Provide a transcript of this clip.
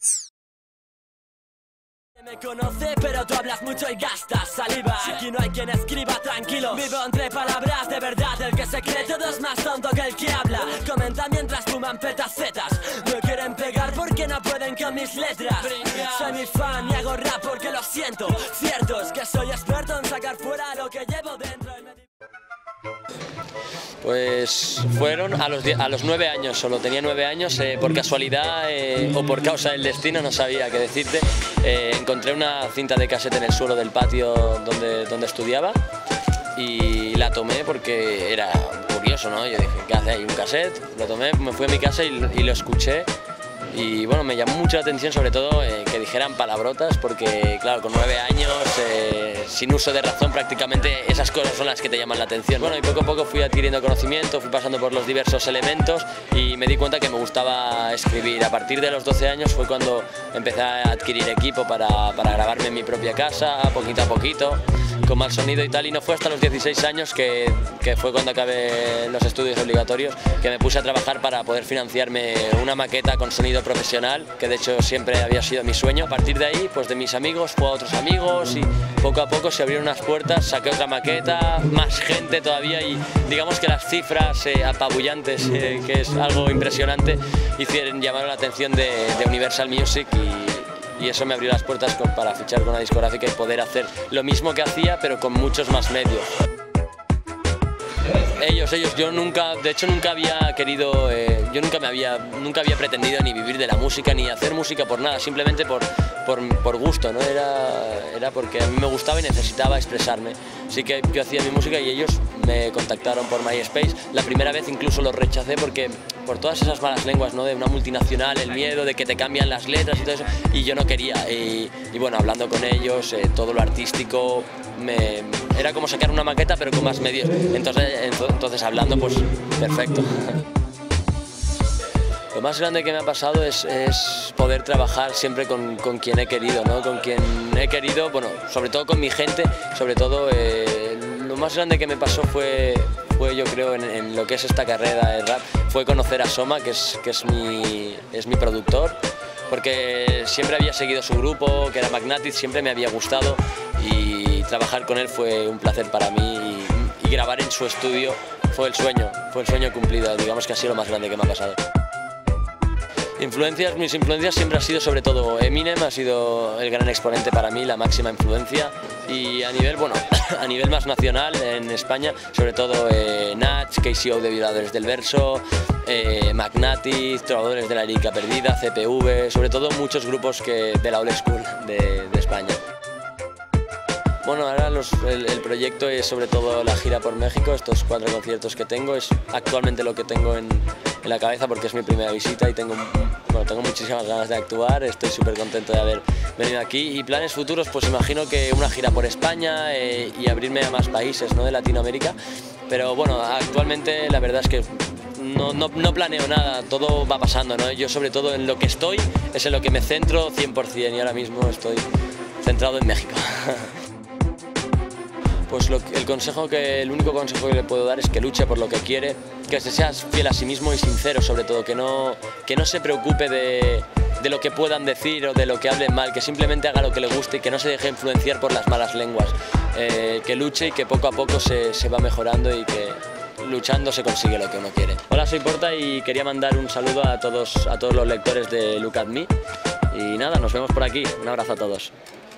Me conoce, pero tú hablas mucho y gastas saliva. Aquí no hay quien escriba tranquilo. Vivo entre palabras de verdad. El que se cree todo es más tonto que el que habla. Comenta mientras fuman petacetas. Me quieren pegar porque no pueden con mis letras. Soy mi fan y hago rap porque lo siento. Cierto es que soy experto en sacar fuera lo que llevo dentro. Pues fueron a los 9 años, solo tenía 9 años, por casualidad o por causa del destino, no sabía qué decirte, encontré una cinta de cassette en el suelo del patio donde estudiaba y la tomé porque era curioso, ¿no? Yo dije, ¿qué hace ahí? Un cassette, lo tomé, me fui a mi casa y lo escuché. Y bueno, me llamó mucho la atención sobre todo que dijeran palabrotas porque claro, con 9 años, sin uso de razón prácticamente esas cosas son las que te llaman la atención. Bueno, y poco a poco fui adquiriendo conocimiento, fui pasando por los diversos elementos y me di cuenta que me gustaba escribir. A partir de los 12 años fue cuando empecé a adquirir equipo para grabarme en mi propia casa, poquito a poquito, con mal sonido y tal, y no fue hasta los 16 años que fue cuando acabé los estudios obligatorios que me puse a trabajar para poder financiarme una maqueta con sonido profesional, que de hecho siempre había sido mi sueño. A partir de ahí, pues de mis amigos fue a otros amigos y poco a poco se abrieron unas puertas, saqué otra maqueta, más gente todavía y digamos que las cifras apabullantes, que es algo impresionante, llamaron la atención de Universal Music y eso me abrió las puertas para fichar con una discográfica y poder hacer lo mismo que hacía pero con muchos más medios. Ellos, yo nunca, de hecho nunca había querido, nunca había pretendido ni vivir de la música ni hacer música por nada, simplemente por gusto, ¿no? Era porque a mí me gustaba y necesitaba expresarme. Así que yo hacía mi música y ellos me contactaron por MySpace. La primera vez incluso los rechacé por todas esas malas lenguas, ¿no? De una multinacional, el miedo de que te cambian las letras y todo eso, y yo no quería. Y bueno, hablando con ellos, todo lo artístico, era como sacar una maqueta pero con más medios. Entonces hablando, pues perfecto. Lo más grande que me ha pasado es poder trabajar siempre con quien he querido, ¿no? Con quien he querido, bueno, sobre todo con mi gente, sobre todo lo más grande que me pasó fue yo creo en lo que es esta carrera de rap, fue conocer a Soma, que es mi productor, porque siempre había seguido su grupo, que era Magnatic, siempre me había gustado y trabajar con él fue un placer para mí y grabar en su estudio fue el sueño cumplido, digamos que ha sido lo más grande que me ha pasado. Mis influencias siempre ha sido sobre todo Eminem, ha sido el gran exponente para mí, la máxima influencia, y a nivel más nacional en España, sobre todo Nach, KCO de Violadores del Verso, Magnatic, Trovadores de la Lírica Perdida, CPV, sobre todo muchos grupos de la old school de España. Bueno, ahora el proyecto es sobre todo la gira por México, estos 4 conciertos que tengo, es actualmente lo que tengo en la cabeza porque es mi primera visita y tengo muchísimas ganas de actuar, estoy súper contento de haber venido aquí y planes futuros, pues imagino que una gira por España y abrirme a más países, ¿no? De Latinoamérica, pero bueno, actualmente la verdad es que no planeo nada, todo va pasando, ¿no? Yo sobre todo en lo que estoy es en lo que me centro 100% y ahora mismo estoy centrado en México. Pues el único consejo que le puedo dar es que luche por lo que quiere, que se sea fiel a sí mismo y sincero sobre todo, que no se preocupe de lo que puedan decir o de lo que hablen mal, que simplemente haga lo que le guste y que no se deje influenciar por las malas lenguas, que luche y que poco a poco se va mejorando y que luchando se consigue lo que uno quiere. Hola, soy Porta y quería mandar un saludo a todos los lectores de Look at Me y nada, nos vemos por aquí, un abrazo a todos.